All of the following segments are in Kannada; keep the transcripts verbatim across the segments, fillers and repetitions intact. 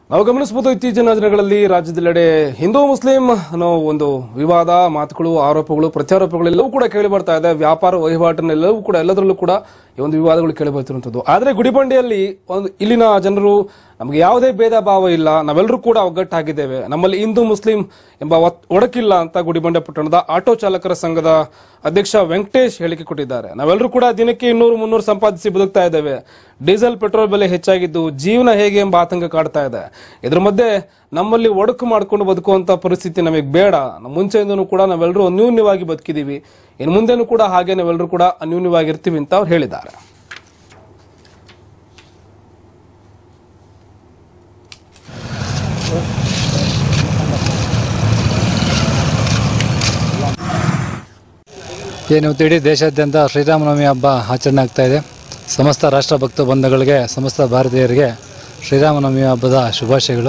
ನಾವು ಗಮನಿಸಬಹುದು ಇತ್ತೀಚಿನ ದಿನಗಳಲ್ಲಿ ರಾಜ್ಯದೆಲ್ಲೆಡೆ ಹಿಂದೂ ಮುಸ್ಲಿಂ ಅನ್ನೋ ಒಂದು ವಿವಾದ ಮಾತುಗಳು ಆರೋಪಗಳು ಪ್ರತ್ಯಾರೋಪಗಳೆಲ್ಲವೂ ಕೂಡ ಕೇಳಿ ಬರ್ತಾ ಇದೆ. ವ್ಯಾಪಾರ ವಹಿವಾಟಿನೆಲ್ಲವೂ ಕೂಡ ಎಲ್ಲದರಲ್ಲೂ ಕೂಡ ಈ ಒಂದು ವಿವಾದಗಳು ಕೇಳಿ ಬರ್ತಿರುವಂತದ್ದು. ಆದರೆ ಗುಡಿಬಂಡೆಯಲ್ಲಿ ಒಂದು ಇಲ್ಲಿನ ಜನರು ನಮಗೆ ಯಾವುದೇ ಭೇದ ಭಾವ ಇಲ್ಲ, ನಾವೆಲ್ಲರೂ ಕೂಡ ಒಗ್ಗಟ್ಟಾಗಿದ್ದೇವೆ, ನಮ್ಮಲ್ಲಿ ಹಿಂದೂ ಮುಸ್ಲಿಂ ಎಂಬ ಒಡಕಿಲ್ಲ ಅಂತ ಗುಡಿಬಂಡೆ ಪಟ್ಟಣದ ಆಟೋ ಚಾಲಕರ ಸಂಘದ ಅಧ್ಯಕ್ಷ ವೆಂಕಟೇಶ್ ಹೇಳಿಕೆ ಕೊಟ್ಟಿದ್ದಾರೆ. ನಾವೆಲ್ಲರೂ ಕೂಡ ದಿನಕ್ಕೆ ಇನ್ನೂರು ಮುನ್ನೂರು ಸಂಪಾದಿಸಿ ಬದುಕ್ತಾ ಇದ್ದೇವೆ. ಡೀಸೆಲ್ ಪೆಟ್ರೋಲ್ ಬೆಲೆ ಹೆಚ್ಚಾಗಿದ್ದು ಜೀವನ ಹೇಗೆ ಎಂಬ ಆತಂಕ ಕಾಡ್ತಾ ಇದೆ. ಇದ್ರ ಮಧ್ಯೆ ನಮ್ಮಲ್ಲಿ ಒಡಕು ಮಾಡಿಕೊಂಡು ಬದುಕುವಂತ ಪರಿಸ್ಥಿತಿ ನಮಗೆ ಬೇಡ. ಮುಂಚೆಯಿಂದನೂ ಕೂಡ ನಾವೆಲ್ಲರೂ ಅನ್ಯೂನ್ಯವಾಗಿ ಬದುಕಿದೀವಿ, ಇನ್ನು ಮುಂದೆನೂ ಕೂಡ ಹಾಗೆ ನಾವೆಲ್ಲರೂ ಕೂಡ ಅನ್ಯೂನ್ಯವಾಗಿರ್ತೀವಿ ಅಂತ ಅವ್ರು ಹೇಳಿದ್ದಾರೆ. ಏನು ಇಡೀ ದೇಶಾದ್ಯಂತ ಶ್ರೀರಾಮನವಮಿ ಹಬ್ಬ ಆಚರಣೆ ಆಗ್ತಾ ಇದೆ. ಸಮಸ್ತ ರಾಷ್ಟ್ರ ಭಕ್ತ ಬಂಧುಗಳಿಗೆ, ಸಮಸ್ತ ಭಾರತೀಯರಿಗೆ ಶ್ರೀರಾಮನವಮಿ ಹಬ್ಬದ ಶುಭಾಶಯಗಳು.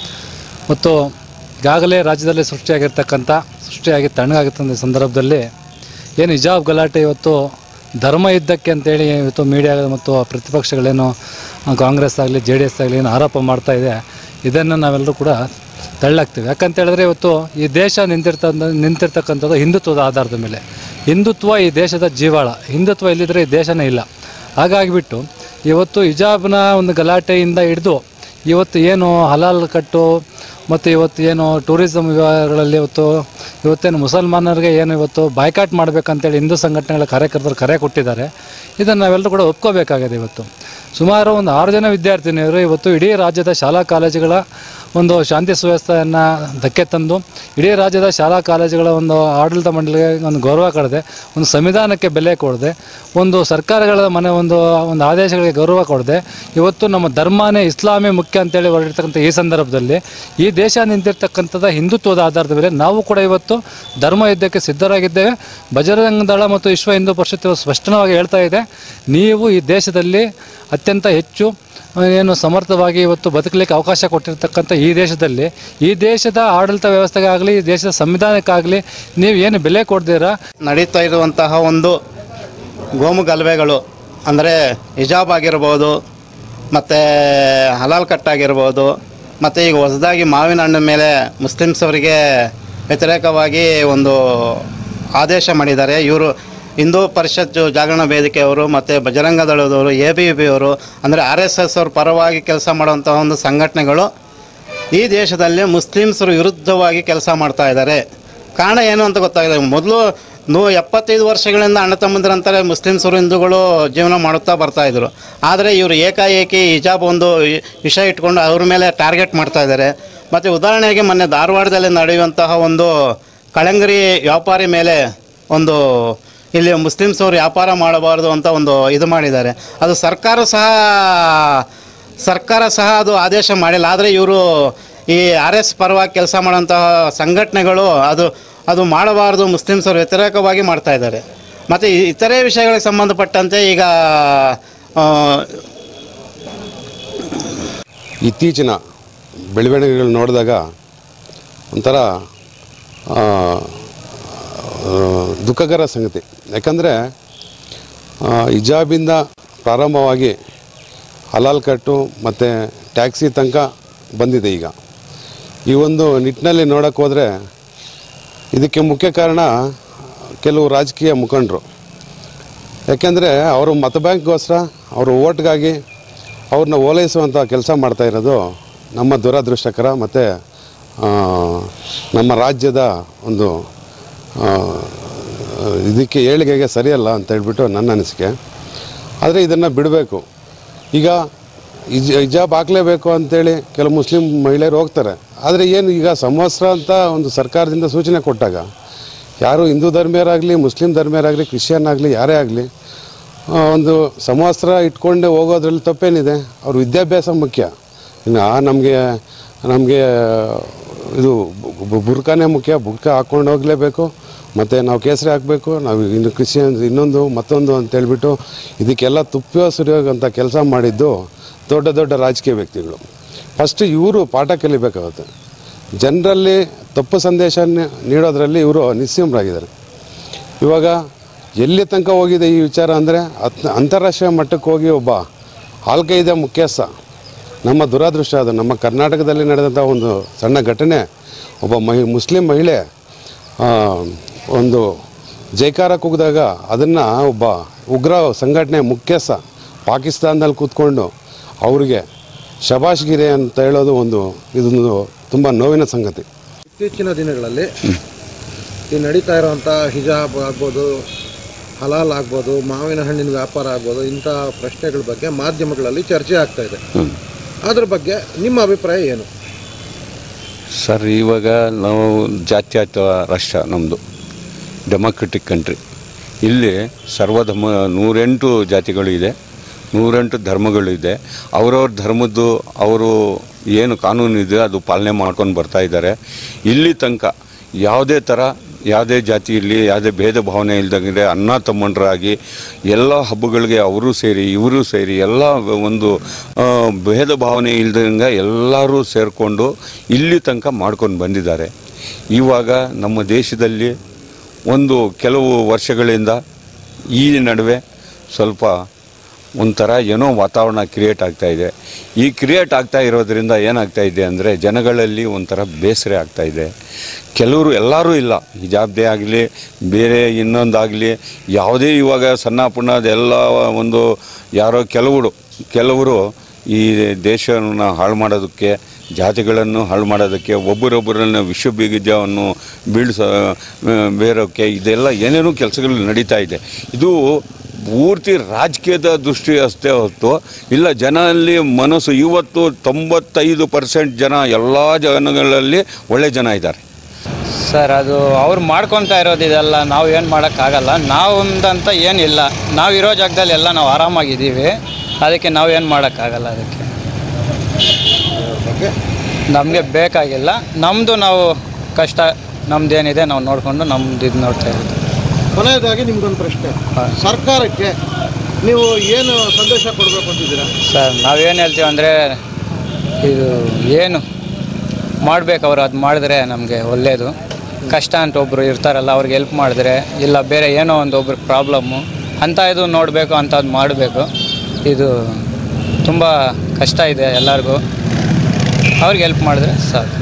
ಮತ್ತು ಈಗಾಗಲೇ ರಾಜ್ಯದಲ್ಲಿ ಸೃಷ್ಟಿಯಾಗಿರ್ತಕ್ಕಂಥ ಸೃಷ್ಟಿಯಾಗಿ ತಣ್ಣಗಾಗಿರ್ತಂಥ ಸಂದರ್ಭದಲ್ಲಿ ಏನು ಹಿಜಾಬ್ ಗಲಾಟೆ ಇವತ್ತು ಧರ್ಮ ಯುದ್ಧಕ್ಕೆ ಅಂತೇಳಿ ಇವತ್ತು ಮೀಡಿಯಾ ಮತ್ತು ಪ್ರತಿಪಕ್ಷಗಳೇನು ಕಾಂಗ್ರೆಸ್ ಆಗಲಿ ಜೆ ಡಿ ಎಸ್ ಆಗಲಿ ಏನು ಆರೋಪ ಮಾಡ್ತಾ ಇದೆ, ಇದನ್ನು ನಾವೆಲ್ಲರೂ ಕೂಡ ತಳ್ಳಾಗ್ತೀವಿ. ಯಾಕಂತ ಹೇಳಿದ್ರೆ ಇವತ್ತು ಈ ದೇಶ ನಿಂತಿರ್ತ ನಿಂತಿರ್ತಕ್ಕಂಥದ್ದು ಹಿಂದುತ್ವದ ಆಧಾರದ ಮೇಲೆ. ಹಿಂದುತ್ವ ಈ ದೇಶದ ಜೀವಾಳ. ಹಿಂದುತ್ವ ಇಲ್ಲಿದ್ದರೆ ಈ ದೇಶನೇ ಇಲ್ಲ. ಹಾಗಾಗಿಬಿಟ್ಟು ಇವತ್ತು ಹಿಜಾಬ್ನ ಒಂದು ಗಲಾಟೆಯಿಂದ ಹಿಡಿದು ಇವತ್ತು ಏನು ಹಲಾಲ್ ಕಟ್ಟು ಮತ್ತು ಇವತ್ತು ಏನು ಟೂರಿಸಂ ವಿಭಾಗಗಳಲ್ಲಿ ಇವತ್ತು ಇವತ್ತೇನು ಮುಸಲ್ಮಾನರಿಗೆ ಏನು ಇವತ್ತು ಬಾಯ್ಕಾಟ್ ಮಾಡಬೇಕಂತೇಳಿ ಹಿಂದೂ ಸಂಘಟನೆಗಳ ಕಾರ್ಯಕರ್ತರು ಕರೆ ಕೊಟ್ಟಿದ್ದಾರೆ. ಇದನ್ನು ನಾವೆಲ್ಲರೂ ಕೂಡ ಒಪ್ಕೋಬೇಕಾಗಿದೆ. ಇವತ್ತು ಸುಮಾರು ಒಂದು ಆರು ಜನ ವಿದ್ಯಾರ್ಥಿನಿಯರು ಇವತ್ತು ಇಡೀ ರಾಜ್ಯದ ಶಾಲಾ ಕಾಲೇಜುಗಳ ಒಂದು ಶಾಂತಿ ಸುವ್ಯವಸ್ಥೆಯನ್ನು ಧಕ್ಕೆ ತಂದು ಇಡೀ ರಾಜ್ಯದ ಶಾಲಾ ಕಾಲೇಜುಗಳ ಒಂದು ಆಡಳಿತ ಮಂಡಳಿಗೆ ಒಂದು ಗೌರವ ಕೊಡದೆ, ಒಂದು ಸಂವಿಧಾನಕ್ಕೆ ಬೆಲೆ ಕೊಡದೆ, ಒಂದು ಸರ್ಕಾರಗಳ ಮನೆ ಒಂದು ಒಂದು ಆದೇಶಗಳಿಗೆ ಗೌರವ ಕೊಡದೆ ಇವತ್ತು ನಮ್ಮ ಧರ್ಮನೇ ಇಸ್ಲಾಮೇ ಮುಖ್ಯ ಅಂತೇಳಿ ಹೊರಟಿರ್ತಕ್ಕಂಥ ಈ ಸಂದರ್ಭದಲ್ಲಿ ಈ ದೇಶ ನಿಂತಿರ್ತಕ್ಕಂಥದ್ದು ಹಿಂದುತ್ವದ ಆಧಾರದ ಮೇಲೆ ನಾವು ಕೂಡ ಇವತ್ತು ಧರ್ಮ ಯುದ್ಧಕ್ಕೆ ಸಿದ್ಧರಾಗಿದ್ದೇವೆ. ಬಜರಂಗ ದಳ ಮತ್ತು ವಿಶ್ವ ಹಿಂದೂ ಪರಿಷತ್ ಸ್ಪಷ್ಟವಾಗಿ ಹೇಳ್ತಾ ಇದೆ, ನೀವು ಈ ದೇಶದಲ್ಲಿ ಅತ್ಯಂತ ಹೆಚ್ಚು ಏನು ಸಮರ್ಥವಾಗಿ ಇವತ್ತು ಬದುಕಲಿಕ್ಕೆ ಅವಕಾಶ ಕೊಟ್ಟಿರ್ತಕ್ಕಂಥ ಈ ದೇಶದಲ್ಲಿ ಈ ದೇಶದ ಆಡಳಿತ ವ್ಯವಸ್ಥೆಗಾಗಲಿ ಈ ದೇಶದ ಸಂವಿಧಾನಕ್ಕಾಗಲಿ ನೀವು ಏನು ಬೆಲೆ ಕೊಡ್ತೀರಾ ನಡೀತಾ ಇರುವಂತಹ ಒಂದು ಗೋಮು ಗಲಭೆಗಳು ಅಂದರೆ ಹಿಜಾಬ್ ಆಗಿರ್ಬೋದು, ಮತ್ತು ಹಲಾಲ್ ಕಟ್ಟಾಗಿರ್ಬೋದು, ಮತ್ತು ಈಗ ಹೊಸದಾಗಿ ಮಾವಿನ ಹಣ್ಣಿನ ಮೇಲೆ ಮುಸ್ಲಿಮ್ಸ್ ಅವರಿಗೆ ವ್ಯತಿರೇಕವಾಗಿ ಒಂದು ಆದೇಶ ಮಾಡಿದ್ದಾರೆ. ಇವರು ಹಿಂದೂ ಪರಿಷತ್ ಜಾಗರಣ ವೇದಿಕೆಯವರು ಮತ್ತು ಬಜರಂಗ ದಳದವರು, ಎ ಬಿ ಪಿ ಅವರು, ಅಂದರೆ ಆರ್ ಎಸ್ ಎಸ್ ಅವ್ರ ಪರವಾಗಿ ಕೆಲಸ ಮಾಡುವಂಥ ಒಂದು ಸಂಘಟನೆಗಳು ಈ ದೇಶದಲ್ಲಿ ಮುಸ್ಲಿಮ್ಸರು ವಿರುದ್ಧವಾಗಿ ಕೆಲಸ ಮಾಡ್ತಾ ಇದ್ದಾರೆ. ಕಾರಣ ಏನು ಅಂತ ಗೊತ್ತಾಗಿದೆ. ಮೊದಲು ನೂ ಎಪ್ಪತ್ತೈದು ವರ್ಷಗಳಿಂದ ಅಣ್ಣ ತಮ್ಮಂದಿರಂತಾರೆ ಮುಸ್ಲಿಮ್ಸರು ಹಿಂದೂಗಳು ಜೀವನ ಮಾಡುತ್ತಾ ಬರ್ತಾಯಿದ್ರು. ಆದರೆ ಇವರು ಏಕಾಏಕಿ ಹಿಜಾಬ್ ಒಂದು ವಿಷಯ ಇಟ್ಕೊಂಡು ಅವ್ರ ಮೇಲೆ ಟಾರ್ಗೆಟ್ ಮಾಡ್ತಾ ಇದ್ದಾರೆ. ಮತ್ತು ಉದಾಹರಣೆಗೆ ಮೊನ್ನೆ ಧಾರವಾಡದಲ್ಲಿ ನಡೆಯುವಂತಹ ಒಂದು ಕಳಂಗರಿ ವ್ಯಾಪಾರಿ ಮೇಲೆ ಒಂದು ಇಲ್ಲಿ ಮುಸ್ಲಿಮ್ಸ್ ಅವರು ವ್ಯಾಪಾರ ಮಾಡಬಾರ್ದು ಅಂತ ಒಂದು ಇದು ಮಾಡಿದ್ದಾರೆ. ಅದು ಸರ್ಕಾರ ಸಹ ಸರ್ಕಾರ ಸಹ ಅದು ಆದೇಶ ಮಾಡಿಲ್ಲ. ಆದರೆ ಇವರು ಈ ಆರ್ ಎಸ್ ಪರವಾಗಿ ಕೆಲಸ ಮಾಡೋಂತಹ ಸಂಘಟನೆಗಳು ಅದು ಅದು ಮಾಡಬಾರ್ದು, ಮುಸ್ಲಿಮ್ಸ್ ಅವರು ವ್ಯತಿರೇಕವಾಗಿ ಮಾಡ್ತಾ ಇದ್ದಾರೆ. ಮತ್ತು ಇತರೆ ವಿಷಯಗಳಿಗೆ ಸಂಬಂಧಪಟ್ಟಂತೆ ಈಗ ಇತ್ತೀಚಿನ ಬೆಳವಣಿಗೆಗಳು ನೋಡಿದಾಗ ಒಂಥರ ದುಃಖಕರ ಸಂಗತಿ. ಯಾಕಂದರೆ ಹಿಜಾಬಿಂದ ಪ್ರಾರಂಭವಾಗಿ ಹಲಾಲ್ ಕಟ್ಟು ಮತ್ತು ಟ್ಯಾಕ್ಸಿ ತನಕ ಬಂದಿದೆ. ಈಗ ಈ ಒಂದು ನಿಟ್ಟಿನಲ್ಲಿ ನೋಡೋಕ್ಕೆ ಹೋದರೆ ಇದಕ್ಕೆ ಮುಖ್ಯ ಕಾರಣ ಕೆಲವು ರಾಜಕೀಯ ಮುಖಂಡರು. ಯಾಕೆಂದರೆ ಅವರು ಮತ ಬ್ಯಾಂಕ್ಗೋಸ್ಕರ ಅವ್ರ ಓಟ್ಗಾಗಿ ಅವ್ರನ್ನ ಓಲೈಸುವಂಥ ಕೆಲಸ ಮಾಡ್ತಾ ಇರೋದು ನಮ್ಮ ದುರದೃಷ್ಟಕರ ಮತ್ತು ನಮ್ಮ ರಾಜ್ಯದ ಒಂದು ಇದಕ್ಕೆ ಏಳಿಗೆಗೆ ಸರಿಯಲ್ಲ ಅಂತ ಹೇಳ್ಬಿಟ್ಟು ನನ್ನ ಅನಿಸಿಕೆ. ಆದರೆ ಇದನ್ನು ಬಿಡಬೇಕು. ಈಗ ಇಜ್ ಹಿಜಾಬ್ ಹಾಕಲೇಬೇಕು ಅಂತೇಳಿ ಕೆಲವು ಮುಸ್ಲಿಂ ಮಹಿಳೆಯರು ಹೋಗ್ತಾರೆ. ಆದರೆ ಏನು ಈಗ ಸಂವತ್ಸರ ಅಂತ ಒಂದು ಸರ್ಕಾರದಿಂದ ಸೂಚನೆ ಕೊಟ್ಟಾಗ ಯಾರು ಹಿಂದೂ ಧರ್ಮೀಯರಾಗಲಿ ಮುಸ್ಲಿಂ ಧರ್ಮೀಯರಾಗಲಿ ಕ್ರಿಶ್ಚಿಯನ್ ಆಗಲಿ ಯಾರೇ ಆಗಲಿ ಒಂದು ಸಂವತ್ಸರ ಇಟ್ಕೊಂಡೆ ಹೋಗೋದ್ರಲ್ಲಿ ತಪ್ಪೇನಿದೆ. ಅವ್ರ ವಿದ್ಯಾಭ್ಯಾಸ ಮುಖ್ಯ. ಇನ್ನು ನಮಗೆ ನಮಗೆ ಇದು ಬುರ್ಕಾನೇ ಮುಖ್ಯ. ಬುರ್ಕಾ ಹಾಕ್ಕೊಂಡು ಹೋಗಲೇಬೇಕು. ಮತ್ತು ನಾವು ಕೇಸರಿ ಹಾಕಬೇಕು, ನಾವು ಇನ್ನು ಕ್ರಿಶ್ಚಿಯನ್ಸ್ ಇನ್ನೊಂದು ಮತ್ತೊಂದು ಅಂತೇಳ್ಬಿಟ್ಟು ಇದಕ್ಕೆಲ್ಲ ತುಪ್ಪ ಸುರಿಯೋಗಂಥ ಕೆಲಸ ಮಾಡಿದ್ದು ದೊಡ್ಡ ದೊಡ್ಡ ರಾಜಕೀಯ ವ್ಯಕ್ತಿಗಳು. ಫಸ್ಟ್ ಇವರು ಪಾಠ ಕಲಿಬೇಕಾಗುತ್ತೆ. ಜನರಲ್ಲಿ ತಪ್ಪು ಸಂದೇಶ ನೀಡೋದ್ರಲ್ಲಿ ಇವರು ನಿಸ್ಸೀಮರಾಗಿದ್ದಾರೆ. ಇವಾಗ ಎಲ್ಲಿ ತನಕ ಹೋಗಿದೆ ಈ ವಿಚಾರ ಅಂದರೆ ಅಂತಾರಾಷ್ಟ್ರೀಯ ಮಟ್ಟಕ್ಕೆ ಹೋಗಿ ಒಬ್ಬ ಆಲ್ ಖೈದಾ ಮುಖ್ಯಸ್ಥ ನಮ್ಮ ದುರಾದೃಷ್ಟ ಅದು. ನಮ್ಮ ಕರ್ನಾಟಕದಲ್ಲಿ ನಡೆದಂಥ ಒಂದು ಸಣ್ಣ ಘಟನೆ, ಒಬ್ಬ ಮಹಿ ಮುಸ್ಲಿಂ ಮಹಿಳೆ ಒಂದು ಜೈಕಾರ ಕೂಗಿದಾಗ ಅದನ್ನು ಒಬ್ಬ ಉಗ್ರ ಸಂಘಟನೆ ಮುಖ್ಯಸ್ಥ ಪಾಕಿಸ್ತಾನದಲ್ಲಿ ಕೂತ್ಕೊಂಡು ಅವ್ರಿಗೆ ಶಬಾಷ್ಗಿರಿ ಅಂತ ಹೇಳೋದು ಒಂದು ಇದೊಂದು ತುಂಬ ನೋವಿನ ಸಂಗತಿ. ಇತ್ತೀಚಿನ ದಿನಗಳಲ್ಲಿ ಈ ನಡೀತಾ ಇರೋವಂಥ ಹಿಜಾಬ್ ಆಗ್ಬೋದು, ಹಲಾಲ್ ಆಗ್ಬೋದು, ಮಾವಿನ ಹಣ್ಣಿನ ವ್ಯಾಪಾರ ಆಗ್ಬೋದು, ಇಂಥ ಪ್ರಶ್ನೆಗಳ ಬಗ್ಗೆ ಮಾಧ್ಯಮಗಳಲ್ಲಿ ಚರ್ಚೆ ಆಗ್ತಾ ಇದೆ. ಅದ್ರ ಬಗ್ಗೆ ನಿಮ್ಮ ಅಭಿಪ್ರಾಯ ಏನು ಸರ್? ಇವಾಗ ನಾವು ಜಾತ್ಯತೀತ ರಾಷ್ಟ್ರ, ನಮ್ಮದು ಡೆಮೋಕ್ರೆಟಿಕ್ ಕಂಟ್ರಿ. ಇಲ್ಲಿ ಸರ್ವಧರ್ಮ ನೂರೆಂಟು ಜಾತಿಗಳು ಇದೆ, ನೂರೆಂಟು ಧರ್ಮಗಳು ಇದೆ. ಅವರವ್ರ ಧರ್ಮದ್ದು ಅವರು ಏನು ಕಾನೂನು ಇದೆ ಅದು ಪಾಲನೆ ಮಾಡ್ಕೊಂಡು ಬರ್ತಾ ಇದ್ದಾರೆ. ಇಲ್ಲಿ ತನಕ ಯಾವುದೇ ಥರ ಯಾವುದೇ ಜಾತಿಯಲ್ಲಿ ಯಾವುದೇ ಭೇದ ಭಾವನೆ ಇಲ್ದಂಗೆ ಅಣ್ಣ ತಮ್ಮಂಡರಾಗಿ ಎಲ್ಲ ಹಬ್ಬಗಳಿಗೆ ಅವರು ಸೇರಿ ಇವರು ಸೇರಿ ಎಲ್ಲ ಒಂದು ಭೇದ ಭಾವನೆ ಇಲ್ದಂಗೆ ಎಲ್ಲರೂ ಸೇರಿಕೊಂಡು ಇಲ್ಲಿ ತನಕ ಮಾಡ್ಕೊಂಡು ಬಂದಿದ್ದಾರೆ. ಇವಾಗ ನಮ್ಮ ದೇಶದಲ್ಲಿ ಒಂದು ಕೆಲವು ವರ್ಷಗಳಿಂದ ಈ ನಡುವೆ ಸ್ವಲ್ಪ ಒಂಥರ ಏನೋ ವಾತಾವರಣ ಕ್ರಿಯೇಟ್ ಆಗ್ತಾಯಿದೆ. ಈ ಕ್ರಿಯೇಟ್ ಆಗ್ತಾ ಇರೋದ್ರಿಂದ ಏನಾಗ್ತಾಯಿದೆ ಅಂದರೆ ಜನಗಳಲ್ಲಿ ಒಂಥರ ಬೇಸರ ಆಗ್ತಾಯಿದೆ. ಕೆಲವರು, ಎಲ್ಲರೂ ಇಲ್ಲ, ಹಿಜಾಬ್ದೇ ಆಗಲಿ ಬೇರೆ ಇನ್ನೊಂದಾಗಲಿ ಯಾವುದೇ ಇವಾಗ ಸಣ್ಣ ಪುಣ್ಣದೆಲ್ಲ ಒಂದು ಯಾರೋ ಕೆಲವರು ಕೆಲವರು ಈ ದೇಶವನ್ನು ಹಾಳು ಮಾಡೋದಕ್ಕೆ, ಜಾತಿಗಳನ್ನು ಹಾಳು ಮಾಡೋದಕ್ಕೆ, ಒಬ್ಬರೊಬ್ಬರನ್ನು ವಿಶ್ವಬೀಜವನ್ನು ಬೀಳಿಸ ಬೇರೋಕ್ಕೆ ಇದೆಲ್ಲ ಏನೇನೋ ಕೆಲಸಗಳು ನಡೀತಾ ಇದೆ. ಇದು ಪೂರ್ತಿ ರಾಜಕೀಯದ ದೃಷ್ಟಿ ಅಷ್ಟೇ ಹೊತ್ತು ಇಲ್ಲ, ಜನರಲ್ಲಿ ಮನಸ್ಸು ಇವತ್ತು ತೊಂಬತ್ತೈದು ಪರ್ಸೆಂಟ್ ಜನ ಎಲ್ಲ ಜನಗಳಲ್ಲಿ ಒಳ್ಳೆ ಜನ ಇದ್ದಾರೆ ಸರ್. ಅದು ಅವ್ರು ಮಾಡ್ಕೊತಾ ಇರೋದು ಇದೆಲ್ಲ ನಾವು ಏನು ಮಾಡೋಕ್ಕಾಗಲ್ಲ. ನಾವಂದಂತ ಏನಿಲ್ಲ, ನಾವು ಇರೋ ಜಾಗದಲ್ಲಿ ಎಲ್ಲ ನಾವು ಆರಾಮಾಗಿದ್ದೀವಿ. ಅದಕ್ಕೆ ನಾವು ಏನು ಮಾಡೋಕ್ಕಾಗಲ್ಲ. ಅದಕ್ಕೆ ನಮಗೆ ಬೇಕಾಗಿಲ್ಲ. ನಮ್ಮದು ನಾವು ಕಷ್ಟ ನಮ್ಮದೇನಿದೆ ನಾವು ನೋಡಿಕೊಂಡು ನಮ್ಮದು ಇದು ನೋಡ್ತಾ ಇದ್ದೀವಿ. ಕೊನೆಯದಾಗಿ ನಿಮ್ಗೊಂದು ಪ್ರಶ್ನೆ, ಸರ್ಕಾರಕ್ಕೆ ನೀವು ಏನು ಸಂದೇಶ ಕೊಡಬೇಕು ಅಂತಿದ್ದೀರಾ ಸರ್? ನಾವೇನು ಹೇಳ್ತೀವಿ ಅಂದರೆ ಇದು ಏನು ಮಾಡಬೇಕು ಅವರು ಅದು ಮಾಡಿದ್ರೆ ನಮಗೆ ಒಳ್ಳೆಯದು. ಕಷ್ಟ ಅಂತ ಒಬ್ಬರು ಇರ್ತಾರಲ್ಲ, ಅವ್ರಿಗೆ ಹೆಲ್ಪ್ ಮಾಡಿದ್ರೆ, ಇಲ್ಲ ಬೇರೆ ಏನೋ ಒಂದು ಒಬ್ರಿಗೆ ಪ್ರಾಬ್ಲಮ್ಮು ಅಂತ ಇದು ನೋಡಬೇಕು, ಅಂಥದ್ದು ಮಾಡಬೇಕು. ಇದು ತುಂಬ ಕಷ್ಟ ಇದೆ ಎಲ್ಲರಿಗೂ, ಅವ್ರಿಗೆ ಹೆಲ್ಪ್ ಮಾಡಿದ್ರೆ ಸಾಕು.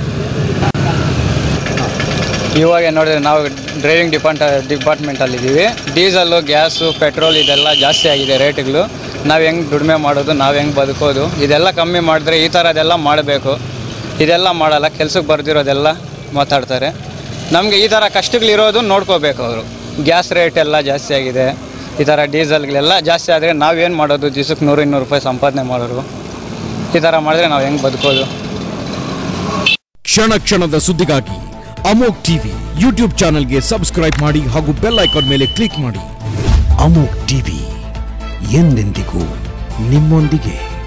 ಇವಾಗ ನೋಡಿದ್ರೆ ನಾವು ಡ್ರೈವಿಂಗ್ ಡಿಪಾರ್ಟ್ ಡಿಪಾರ್ಟ್ಮೆಂಟಲ್ಲಿದ್ದೀವಿ. ಡೀಸಲ್ಲು, ಗ್ಯಾಸು, ಪೆಟ್ರೋಲ್ ಇದೆಲ್ಲ ಜಾಸ್ತಿ ಆಗಿದೆ ರೇಟ್ಗಳು. ನಾವು ಹೆಂಗೆ ದುಡಿಮೆ ಮಾಡೋದು, ನಾವು ಹೆಂಗೆ ಬದುಕೋದು, ಇದೆಲ್ಲ ಕಮ್ಮಿ ಮಾಡಿದ್ರೆ ಈ ಥರದ್ದೆಲ್ಲ ಮಾಡಬೇಕು. ಇದೆಲ್ಲ ಮಾಡಲ್ಲ, ಕೆಲ್ಸಕ್ಕೆ ಬರ್ದಿರೋದೆಲ್ಲ ಮಾತಾಡ್ತಾರೆ. ನಮಗೆ ಈ ಥರ ಕಷ್ಟಗಳಿರೋದು ನೋಡ್ಕೋಬೇಕು ಅವರು. ಗ್ಯಾಸ್ ರೇಟ್ ಎಲ್ಲ ಜಾಸ್ತಿ ಆಗಿದೆ, ಈ ಥರ ಡೀಸಲ್ಗಳೆಲ್ಲ ಜಾಸ್ತಿ ಆದರೆ ನಾವೇನು ಮಾಡೋದು? ದಿವಸಕ್ಕೆ ನೂರು ಇನ್ನೂರು ರೂಪಾಯಿ ಸಂಪಾದನೆ ಮಾಡೋರು. ಈ ಥರ ಮಾಡಿದ್ರೆ ನಾವು ಹೆಂಗೆ ಬದುಕೋದು? ಕ್ಷಣ ಕ್ಷಣದ ಸುದ್ದಿಗಾಗಿ ಅಮೋಕ್ ಟಿವಿ ಯೂಟ್ಯೂಬ್ ಚಾನೆಲ್ಗೆ ಸಬ್ಸ್ಕ್ರೈಬ್ ಮಾಡಿ ಹಾಗೂ ಬೆಲ್ ಐಕಾನ್ ಮೇಲೆ ಕ್ಲಿಕ್ ಮಾಡಿ. ಅಮೋಕ್ ಟಿವಿ ಎಂದೆಂದಿಗೂ ನಿಮ್ಮೊಂದಿಗೆ.